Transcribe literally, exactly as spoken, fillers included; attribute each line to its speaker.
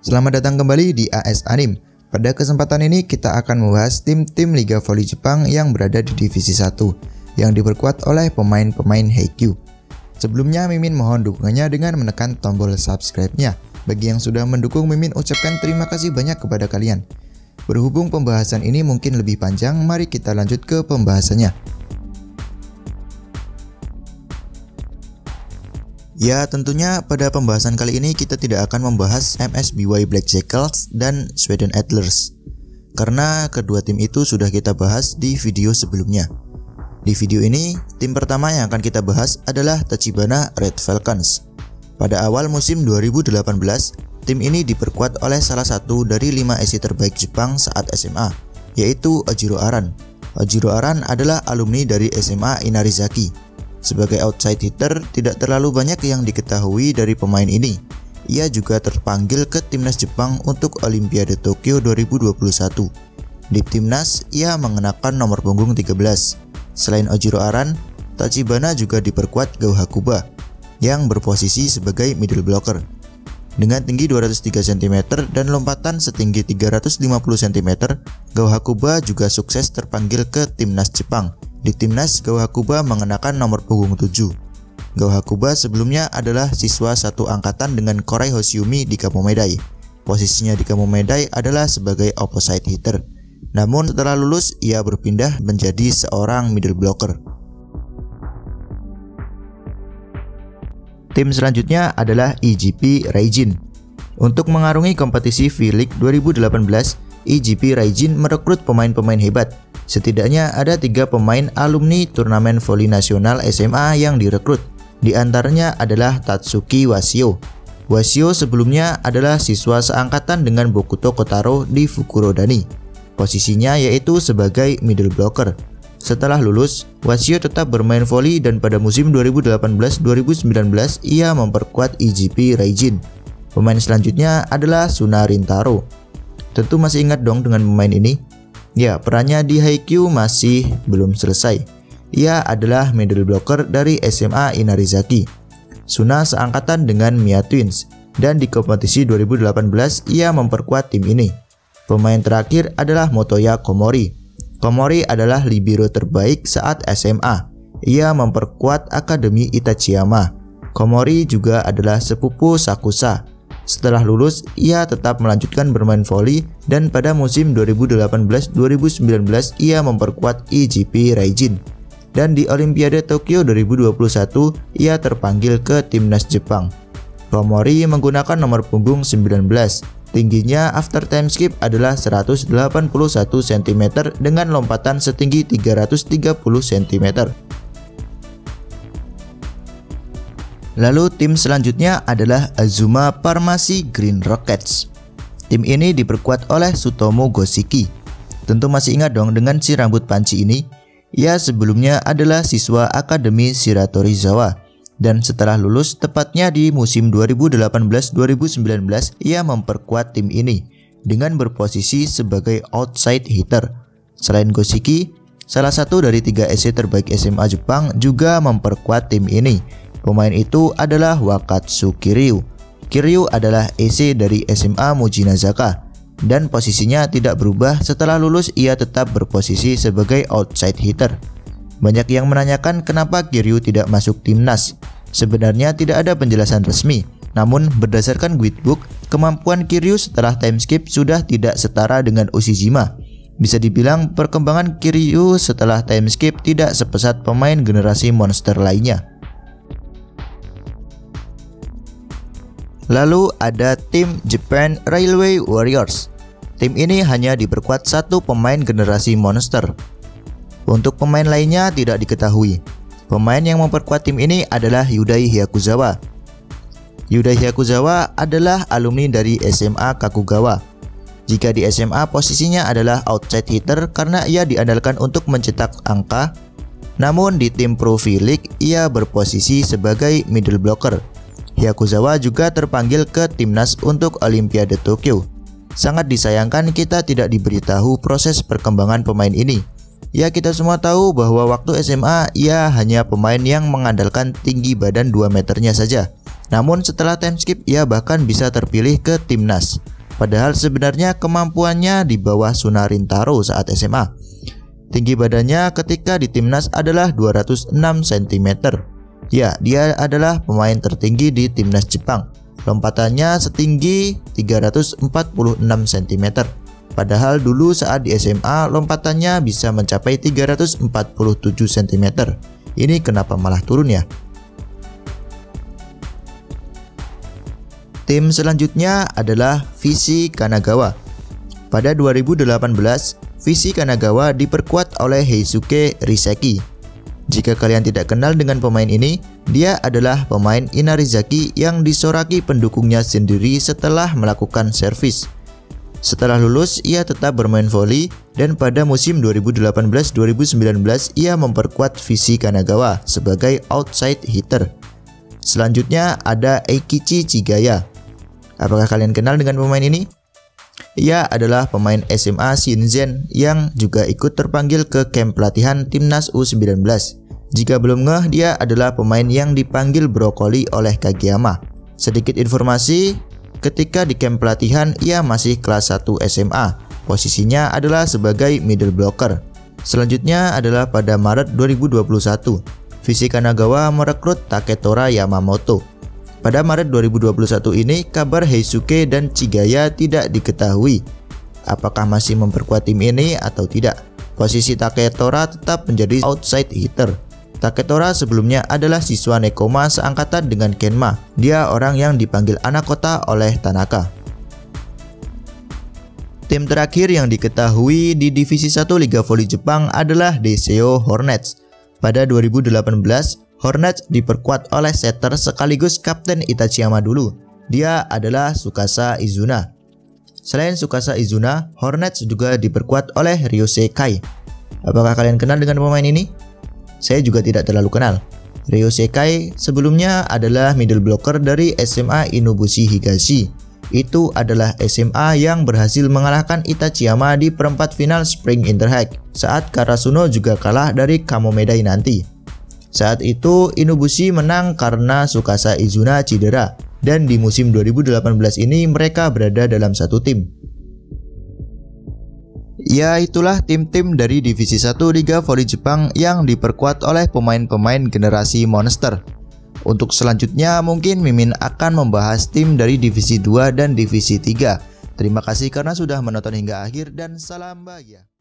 Speaker 1: Selamat datang kembali di A S Anim. Pada kesempatan ini kita akan membahas tim-tim Liga Voli Jepang yang berada di Divisi satu yang diperkuat oleh pemain-pemain Haikyu. Sebelumnya Mimin mohon dukungannya dengan menekan tombol subscribe-nya. Bagi yang sudah mendukung, Mimin ucapkan terima kasih banyak kepada kalian. Berhubung pembahasan ini mungkin lebih panjang, mari kita lanjut ke pembahasannya. Ya, tentunya pada pembahasan kali ini kita tidak akan membahas M S B Y Black Jackals dan Sweden Adlers, karena kedua tim itu sudah kita bahas di video sebelumnya. Di video ini, tim pertama yang akan kita bahas adalah Tachibana Red Falcons. Pada awal musim dua ribu delapan belas, tim ini diperkuat oleh salah satu dari lima S I terbaik Jepang saat S M A, yaitu Ojiro Aran. Ojiro Aran adalah alumni dari S M A Inarizaki. Sebagai outside hitter, tidak terlalu banyak yang diketahui dari pemain ini. Ia juga terpanggil ke timnas Jepang untuk Olimpiade Tokyo dua ribu dua puluh satu. Di timnas, ia mengenakan nomor punggung tiga belas. Selain Ojiro Aran, Tachibana juga diperkuat Go Hakuba yang berposisi sebagai middle blocker. Dengan tinggi dua ratus tiga sentimeter dan lompatan setinggi tiga ratus lima puluh sentimeter, Go Hakuba juga sukses terpanggil ke timnas Jepang. Di timnas, Go Hakuba mengenakan nomor punggung tujuh. Go Hakuba sebelumnya adalah siswa satu angkatan dengan Korei Hoshiumi di Kamomedai. Posisinya di Kamomedai adalah sebagai opposite hitter. Namun setelah lulus, ia berpindah menjadi seorang middle blocker. Tim selanjutnya adalah E G P Raijin. Untuk mengarungi kompetisi V-League dua ribu delapan belas, E G P Raijin merekrut pemain-pemain hebat. Setidaknya ada tiga pemain alumni turnamen voli nasional S M A yang direkrut. Di antaranya adalah Tatsuki Wasio. Wasio sebelumnya adalah siswa seangkatan dengan Bokuto Kotaro di Fukurodani. Posisinya yaitu sebagai middle blocker. Setelah lulus, Wasio tetap bermain voli dan pada musim dua ribu delapan belas dua ribu sembilan belas ia memperkuat E G P Raijin. Pemain selanjutnya adalah Suna Rintaro. Tentu masih ingat dong dengan pemain ini? Ya, perannya di Haikyu masih belum selesai. Ia adalah middle blocker dari S M A Inarizaki. Suna seangkatan dengan Mia Twins, dan di kompetisi dua ribu delapan belas ia memperkuat tim ini. Pemain terakhir adalah Motoya Komori. Komori adalah libero terbaik saat S M A. Ia memperkuat Akademi Itachiyama. Komori juga adalah sepupu Sakusa. Setelah lulus, ia tetap melanjutkan bermain voli dan pada musim dua ribu delapan belas dua ribu sembilan belas ia memperkuat E G P Raijin. Dan di Olimpiade Tokyo dua ribu dua puluh satu ia terpanggil ke timnas Jepang. Komori menggunakan nomor punggung sembilan belas. Tingginya after time skip adalah seratus delapan puluh satu sentimeter dengan lompatan setinggi tiga ratus tiga puluh sentimeter. Lalu tim selanjutnya adalah Azuma Pharmacy Green Rockets. Tim ini diperkuat oleh Sutomo Goshiki. Tentu masih ingat dong dengan si rambut panci ini. Ia sebelumnya adalah siswa Akademi Shiratorizawa. Dan setelah lulus tepatnya di musim dua ribu delapan belas dua ribu sembilan belas ia memperkuat tim ini dengan berposisi sebagai outside hitter. Selain Goshiki, salah satu dari tiga S I terbaik S M A Jepang juga memperkuat tim ini. Pemain itu adalah Wakatsu Kiryu. Kiryu adalah E C dari S M A Mujinazaka dan posisinya tidak berubah setelah lulus. Ia tetap berposisi sebagai outside hitter. Banyak yang menanyakan kenapa Kiryu tidak masuk timnas. Sebenarnya tidak ada penjelasan resmi. Namun berdasarkan Guidebook, kemampuan Kiryu setelah time skip sudah tidak setara dengan Ushijima. Bisa dibilang perkembangan Kiryu setelah time skip tidak sepesat pemain generasi monster lainnya. Lalu ada tim Japan Railway Warriors. Tim ini hanya diperkuat satu pemain generasi monster. Untuk pemain lainnya tidak diketahui. Pemain yang memperkuat tim ini adalah Yudai Hyakuzawa. Yudai Hyakuzawa adalah alumni dari S M A Kakugawa. Jika di S M A posisinya adalah outside hitter karena ia diandalkan untuk mencetak angka. Namun di tim Pro V-League ia berposisi sebagai middle blocker. Hyakuzawa juga terpanggil ke timnas untuk Olimpiade Tokyo. Sangat disayangkan kita tidak diberitahu proses perkembangan pemain ini. Ya, kita semua tahu bahwa waktu S M A ia hanya pemain yang mengandalkan tinggi badan dua meternya saja. Namun setelah time skip ia bahkan bisa terpilih ke timnas. Padahal sebenarnya kemampuannya di bawah Sunarintaro saat S M A. Tinggi badannya ketika di timnas adalah dua ratus enam sentimeter. Ya, dia adalah pemain tertinggi di timnas Jepang. Lompatannya setinggi tiga ratus empat puluh enam sentimeter. Padahal dulu saat di S M A lompatannya bisa mencapai tiga ratus empat puluh tujuh sentimeter. Ini kenapa malah turun ya? Tim selanjutnya adalah Vissy Kanagawa. Pada dua ribu delapan belas, Vissy Kanagawa diperkuat oleh Heisuke Riseki. Jika kalian tidak kenal dengan pemain ini, dia adalah pemain Inarizaki yang disoraki pendukungnya sendiri setelah melakukan servis. Setelah lulus, ia tetap bermain voli dan pada musim dua ribu delapan belas dua ribu sembilan belas ia memperkuat Vissy Kanagawa sebagai outside hitter. Selanjutnya ada Eikichi Chigaya. Apakah kalian kenal dengan pemain ini? Ia adalah pemain S M A Shingen yang juga ikut terpanggil ke camp pelatihan timnas U sembilan belas. Jika belum ngeh, dia adalah pemain yang dipanggil brokoli oleh Kageyama. Sedikit informasi, ketika di camp pelatihan ia masih kelas satu S M A. Posisinya adalah sebagai middle blocker. Selanjutnya adalah pada Maret dua ribu dua puluh satu. Vissy Kanagawa merekrut Taketora Yamamoto. Pada Maret dua ribu dua puluh satu ini, kabar Heisuke dan Chigaya tidak diketahui. Apakah masih memperkuat tim ini atau tidak? Posisi Taketora tetap menjadi outside hitter. Taketora sebelumnya adalah siswa Nekoma seangkatan dengan Kenma. Dia orang yang dipanggil anak kota oleh Tanaka. Tim terakhir yang diketahui di Divisi satu Liga Voli Jepang adalah Deisho Hornets. Pada dua ribu delapan belas, Hornets diperkuat oleh setter sekaligus kapten Itachiyama dulu. Dia adalah Tsukasa Izuna. Selain Tsukasa Izuna, Hornets juga diperkuat oleh Ryusei Kai. Apakah kalian kenal dengan pemain ini? Saya juga tidak terlalu kenal. Ryusei Kai sebelumnya adalah middle blocker dari S M A Inobushi Higashi. Itu adalah S M A yang berhasil mengalahkan Itachiyama di perempat final Spring Interhack saat Karasuno juga kalah dari Kamomedai nanti. Saat itu Inobushi menang karena Tsukasa Izuna cedera, dan di musim dua ribu delapan belas ini mereka berada dalam satu tim. Ya, itulah tim-tim dari Divisi satu Liga Voli Jepang yang diperkuat oleh pemain-pemain generasi monster. Untuk selanjutnya mungkin Mimin akan membahas tim dari Divisi dua dan Divisi tiga. Terima kasih karena sudah menonton hingga akhir dan salam bahagia.